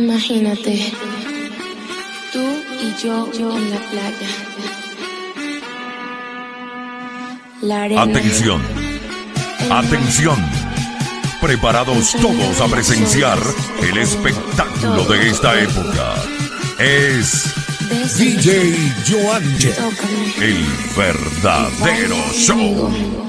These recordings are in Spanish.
Imagínate, tú y yo en la playa. La arena. Atención, atención. Preparados todos a presenciar el espectáculo de esta época. Es DJ Joanche, el verdadero show.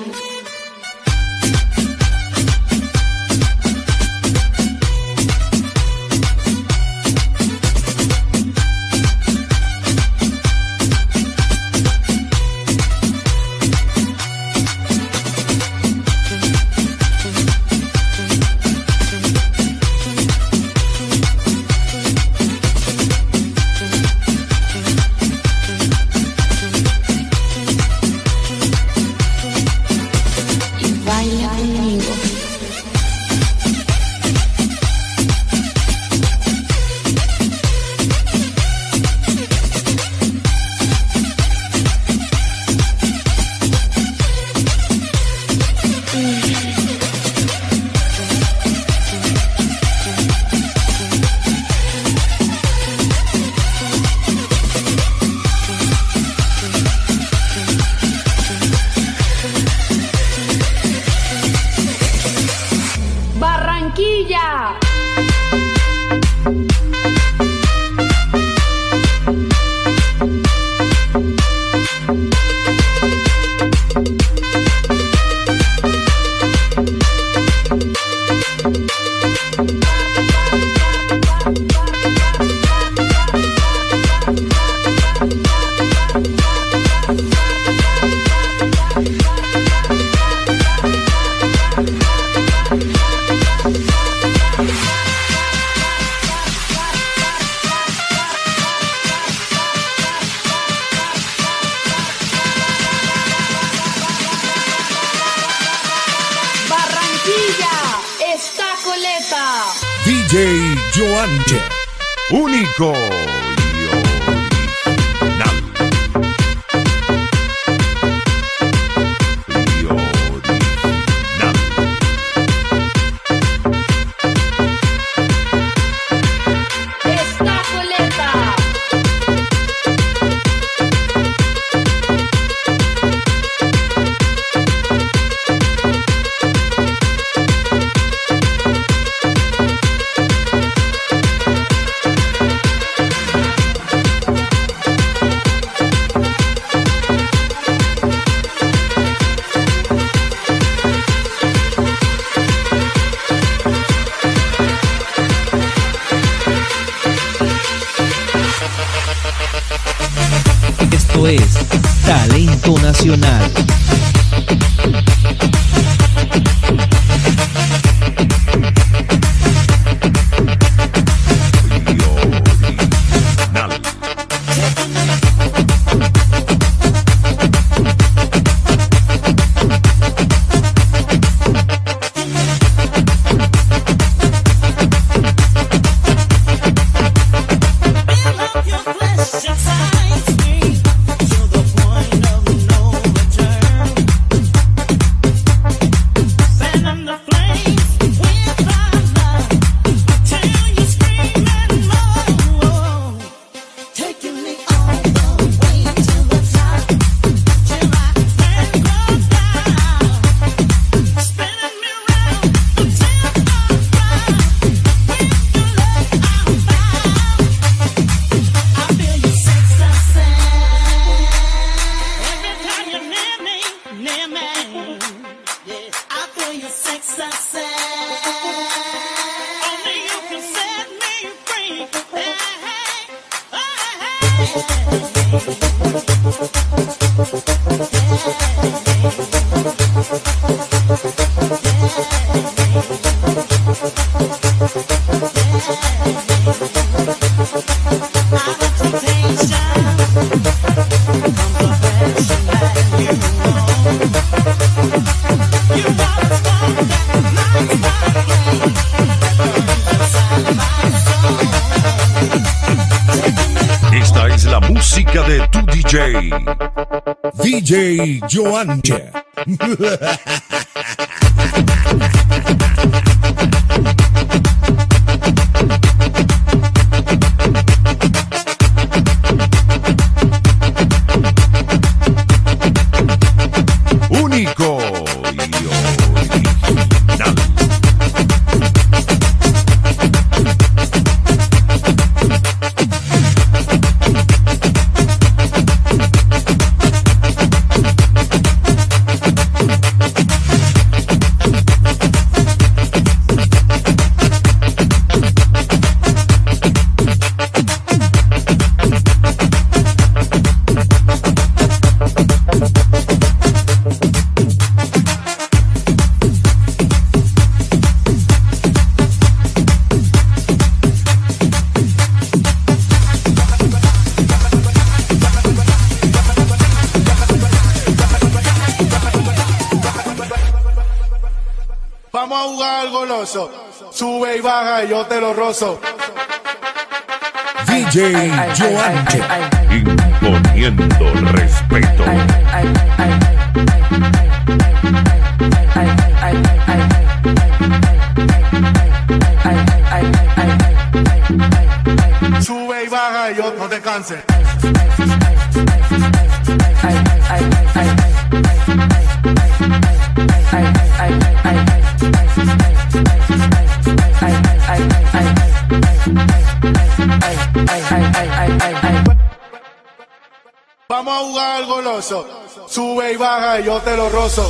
Barranquilla. DJ Joanche, Único y original. Esta coleta. Esto es Talento Nacional. Esta es la música de tu DJ. DJ Joanche. Vamos a jugar al goloso. Sube y baja y yo te lo rozo. DJ Joanche. Imponiendo respeto. Sube y baja y yo no te canses. Vamos a jugar al goloso. Sube y baja y yo te lo rozo.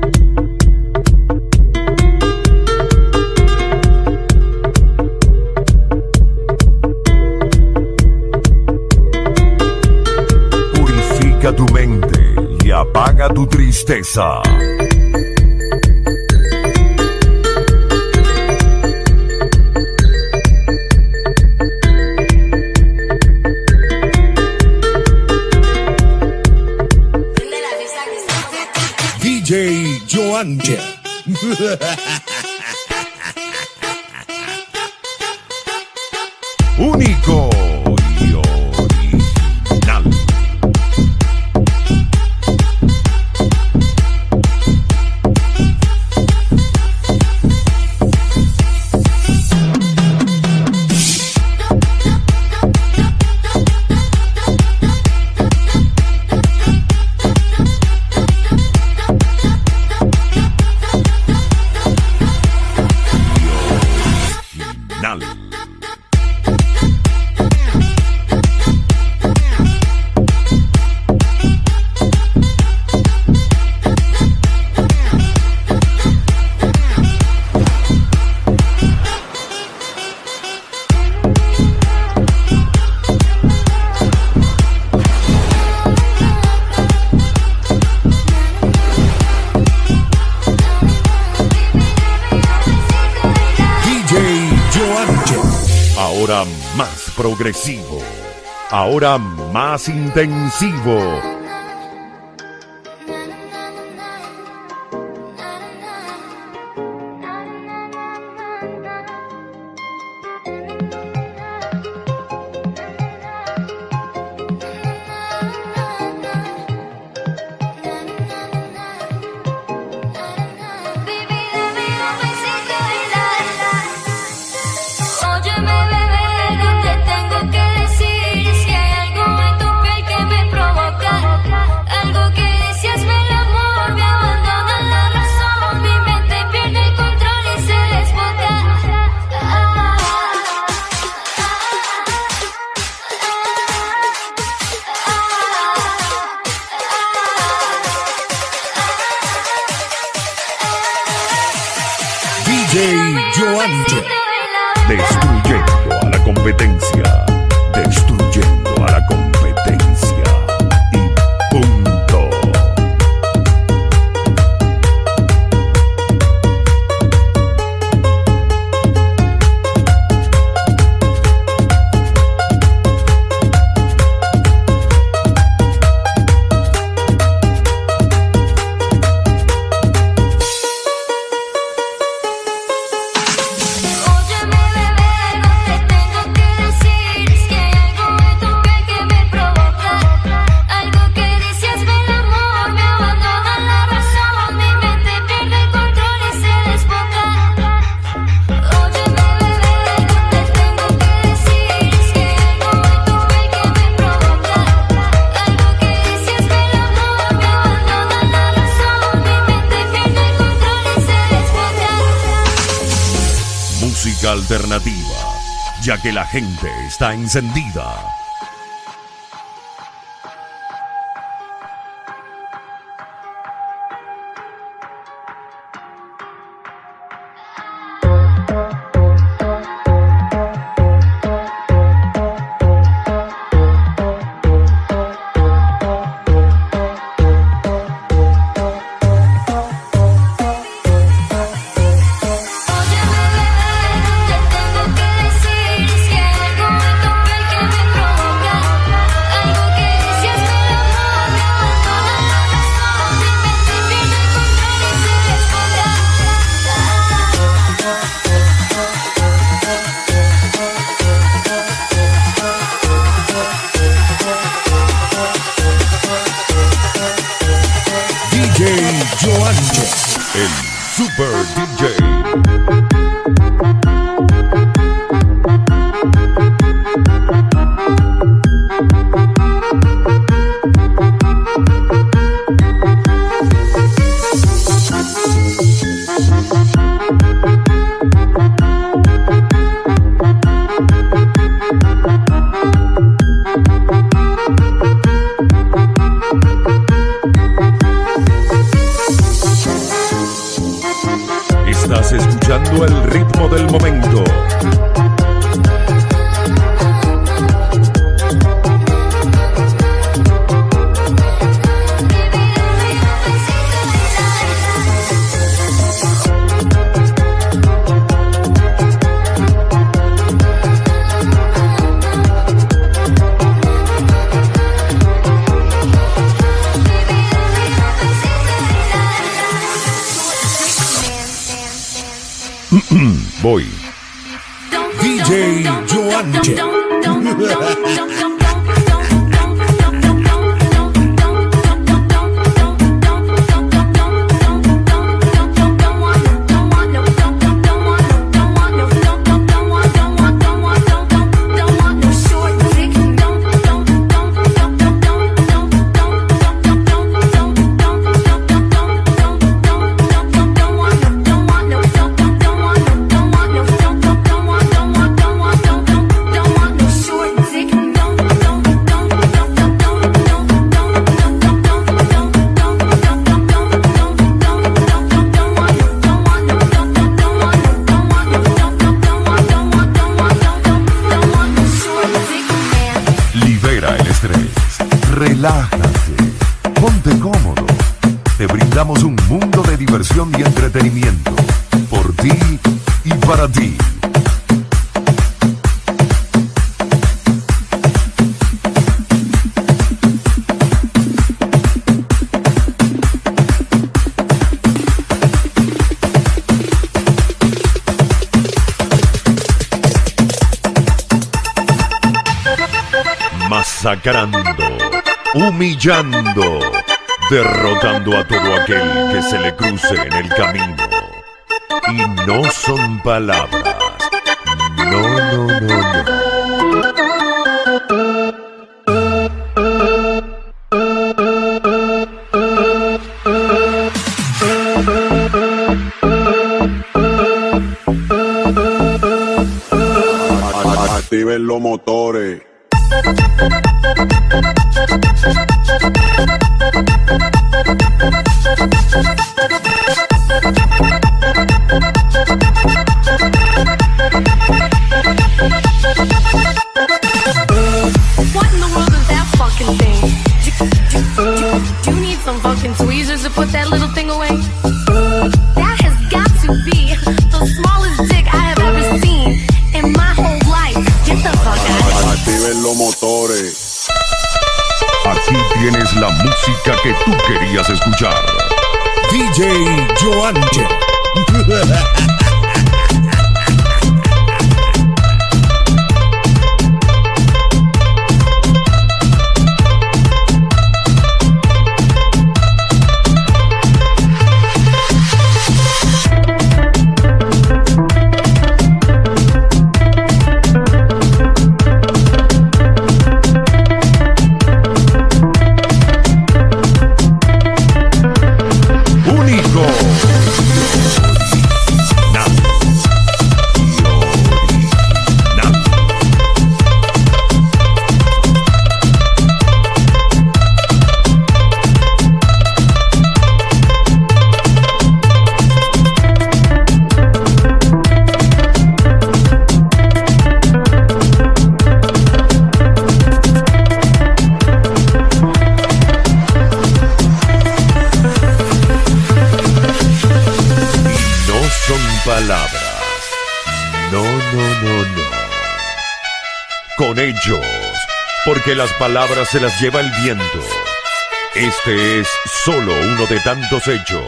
Purifica tu mente y apaga tu tristeza. DJ Joanche. Único y original. Ahora más progresivo, ahora más intensivo. DJ Joanche. Destruyendo a la competencia. Destruyendo a la competencia. Y punto. Música alternativa, ya que la gente está encendida. Oye, bebé, te tengo que decir, si hay algo en tu piel que me provoca. DJ Joanche. El Super DJ. Estás escuchando el ritmo del momento. Voy. DJ Joanche. Relájate, ponte cómodo. Te brindamos un mundo de diversión y entretenimiento por ti y para ti. Masacrando, humillando, derrotando a todo aquel que se le cruce en el camino. Y no son palabras. No. Activen los motores. What in the world is that fucking thing? Do you need some fucking tweezers to put that little thing away? That has got to be the smallest dick I have ever seen in my whole life. Get the fuck out. Activen los motores. Aquí tienes la música que tú querías escuchar. DJ Joanche. Palabras. No. Con ellos, porque las palabras se las lleva el viento. Este es solo uno de tantos hechos.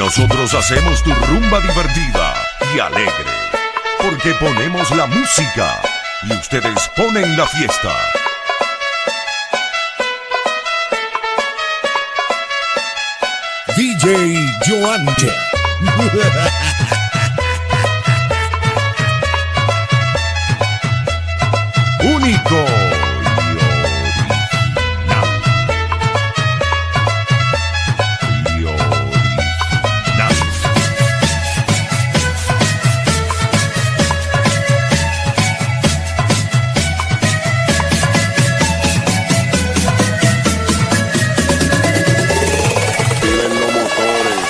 Nosotros hacemos tu rumba divertida y alegre, porque ponemos la música y ustedes ponen la fiesta. DJ Joanche. Único y original. Activen los motores.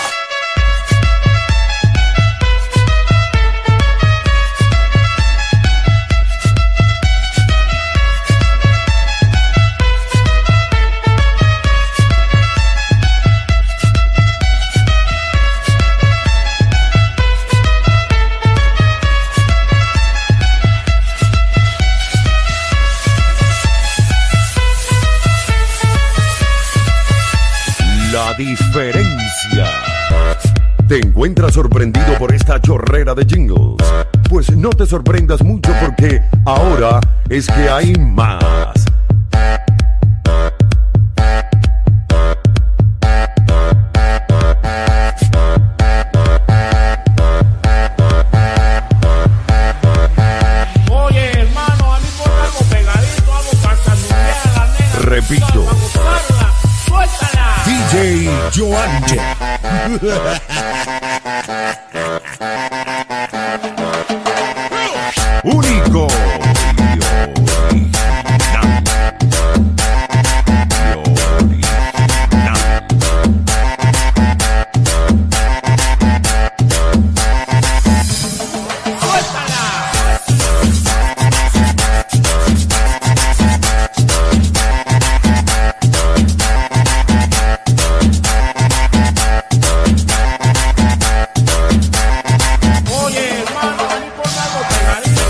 La diferencia. ¿Te encuentras sorprendido por esta chorrera de jingles? Pues no te sorprendas mucho porque ahora es que hay más. Oye, hermano, a mí por algo pegadito hago carcanudear a la nena. Repito. Vamos a gozarla. ¡Suéltala! DJ Joanche. Único y original. Y original. Oye, hermano, a mí por algo pegadito,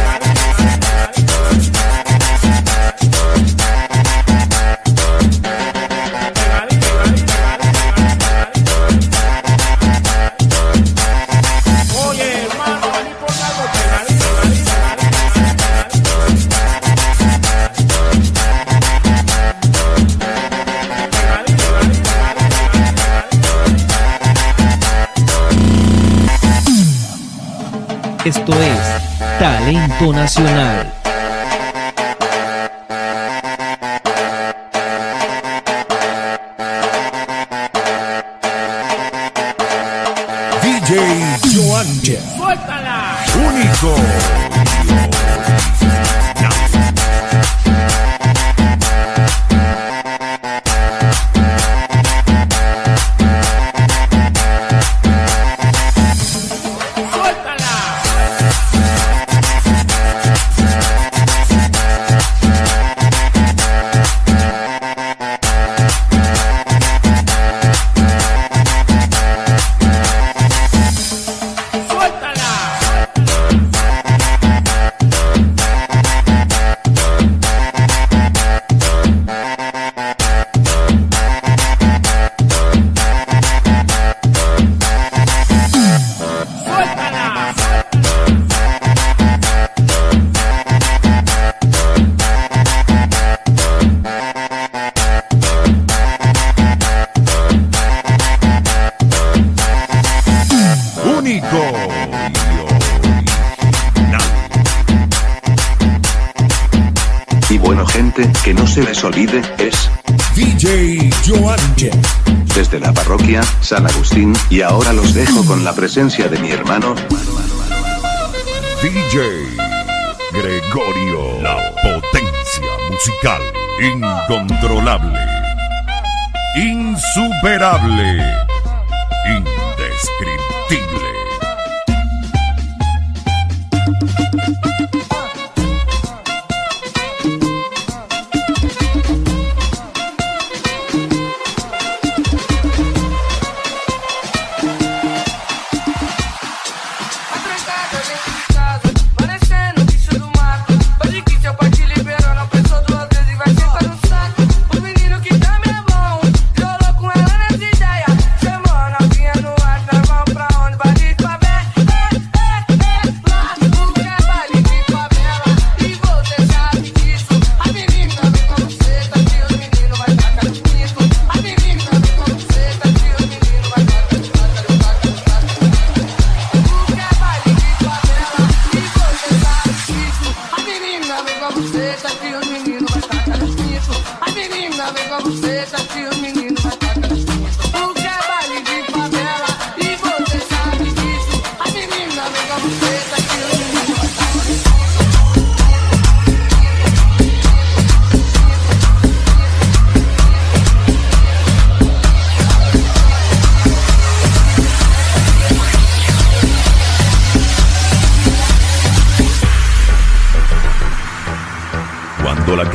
Oye, hermano, a mí por algo pegadito, Esto es Talento Nacional. DJ Joanche. ¡Suéltala! Único y original. Único y original. Y bueno gente, que no se les olvide, es DJ Joanche. desde la parroquia San Agustín, y ahora los dejo con la presencia de mi hermano DJ Gregorio. La potencia musical incontrolable, insuperable, indescriptible. Os meninos que também é bom, rolou com ela nessa ideia.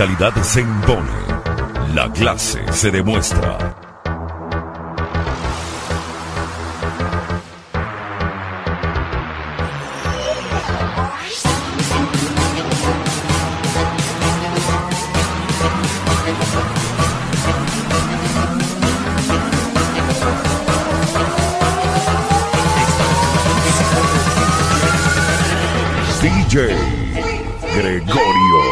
calidad se impone. La clase se demuestra. DJ Gregorio.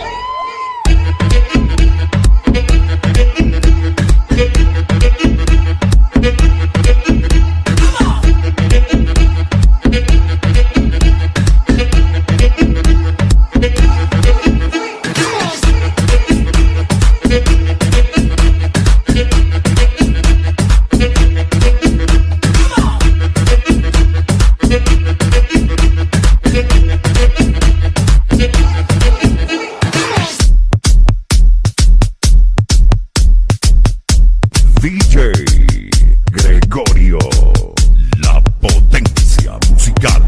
DJ Gregorio, la potencia musical.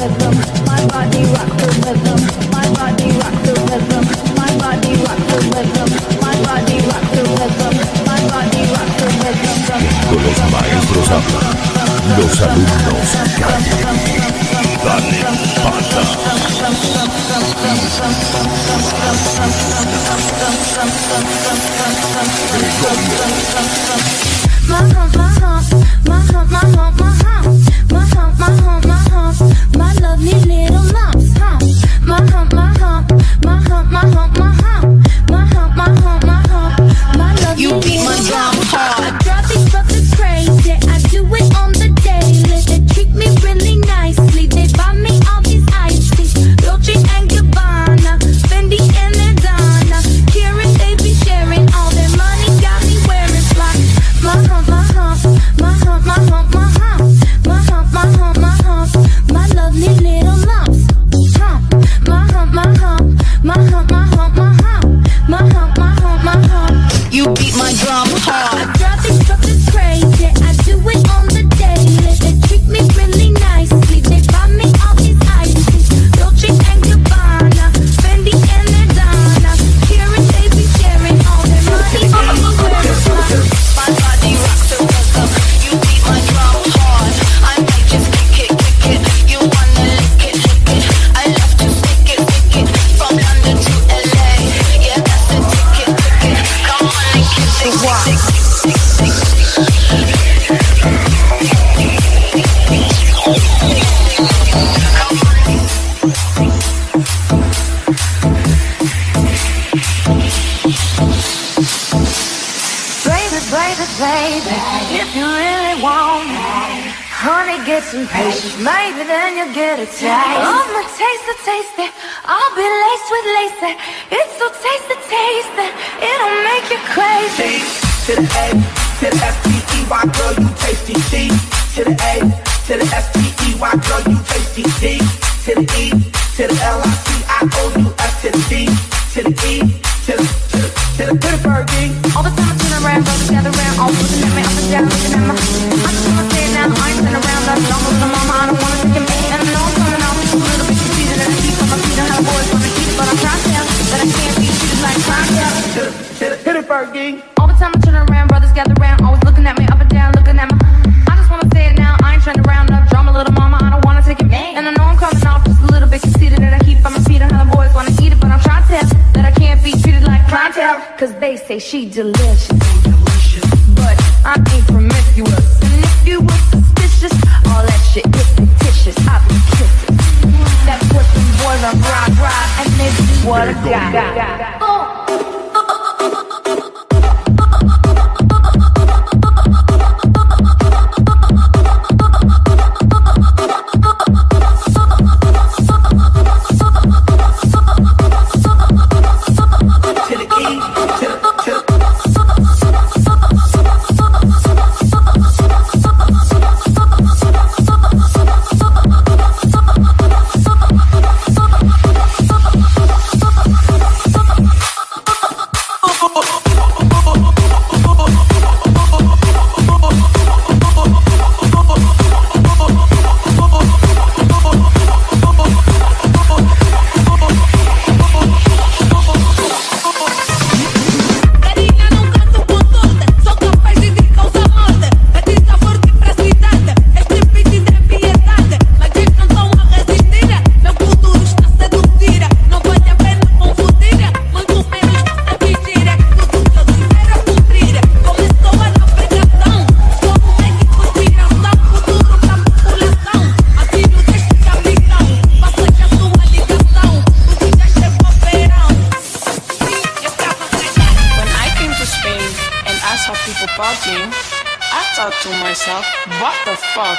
rhythm. My body rock the rhythm. My body rock the rhythm. My body rock the rhythm. My body rock the rhythm. My body rock the rhythm. Cuando los maestros hablan, los alumnos callan. Dale pata. My lovely little lumps, huh? My hump, my hump, my hump, my hump, my hump, my hump, my hump, my hump, my lovely. You beat my drum hard. I drive these brothers crazy. I do it on the daily. They treat me really nicely. They buy me all these ices, Dolce and Gabbana, Fendi and Adana. Karen, they be sharing all their money. Got me wearing fly. My hump, my hump, my hump, my hump, my hump, my hump, my hump, my hump, my lovely little lumps. Hump, my hump, my hump, my hump, my hump, my hump, my hump, my hump, my hump. You beat my drum hard. I drive these truckers crazy. I do it on the daily. They treat me really nicely. They buy me all these ices, Dolce and Gabbana, Fendi and Adana. Karen, they be sharing all their money. My body rocks the rhythm. You beat my drum hard. I might just kick it. You wanna lick it. I love to stick it. From London to LA. Yeah, that's the ticket. Come on and kiss it. Baby, if you really want it, honey, get some patience. Maybe then you'll get a taste. I'ma taste it. I'll be laced with lace. It's so tasty. It'll make you crazy. To the A, to the S-T-E-Y, girl, you tasty. C to the A, to the S-T-E-Y, girl, you tasty. D to the E, to the L-I-C-I-O-U-S, to the D, to the E, to the Pittsburgh. All the time I turn around, brothers gather around, all looking at me, up and down, looking at my. I just wanna say it now, I ain't sitting around, that's long with the mama, I don't wanna take it back. And I know I'm coming out just a little bit conceited, and I keep on my feet, I have boys wanna eat it, but I'm trying to tell that I can't be treated like clientele. To the Pittsburgh. All the time I turn around, brothers gather around, always looking at me, up and down, looking at my. I just wanna say it now, I ain't trying to round up drama, little mama, I don't wanna take it back. And I know I'm coming off just a little bit conceited, and I keep on my feet, I have boys wanna eat it, but I'm trying to tell that I can't be treated like clientele. Cause they say she delicious, but I ain't promiscuous. And if you were suspicious, all that shit is fictitious. I be kissing. That's what them boys are ride, and this is what I got. To myself, what the fuck?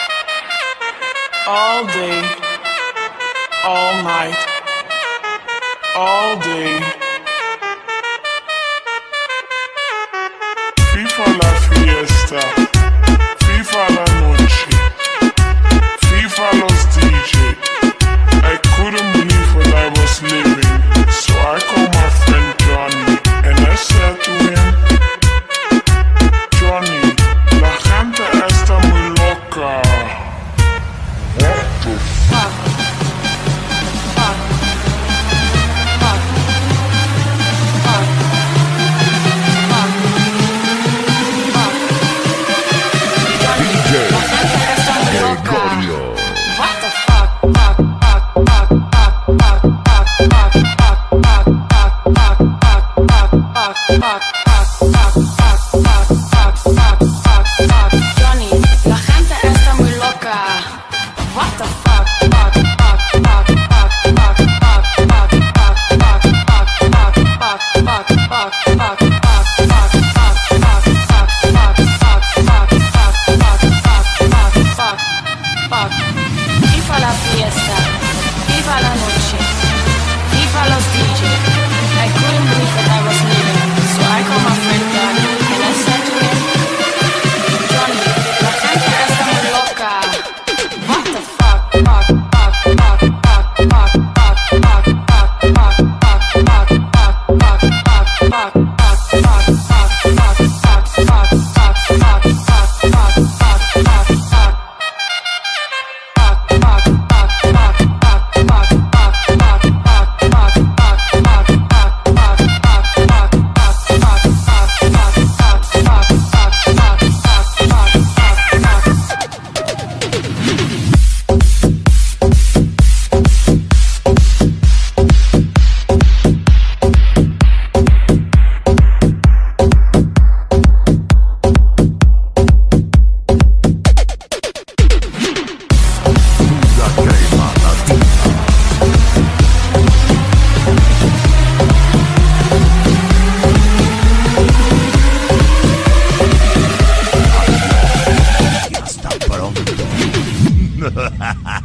All day, all night, all day. FIFA la fiesta, FIFA la noche, FIFA los DJ. I couldn't believe what I was living, so I called my friend Johnny, and I said to him, Johnny, la gente está muy loca. What the fuck? fiesta, viva la noche, viva los DJ. I couldn't believe that I was leaving, so I called my friend Johnny, and I said to him, Johnny, la gente está muy loca. What the fuck, fuck, fuck, fuck, fuck, fuck, fuck, fuck, fuck, fuck, fuck, fuck, fuck, fuck, Ha ha ha.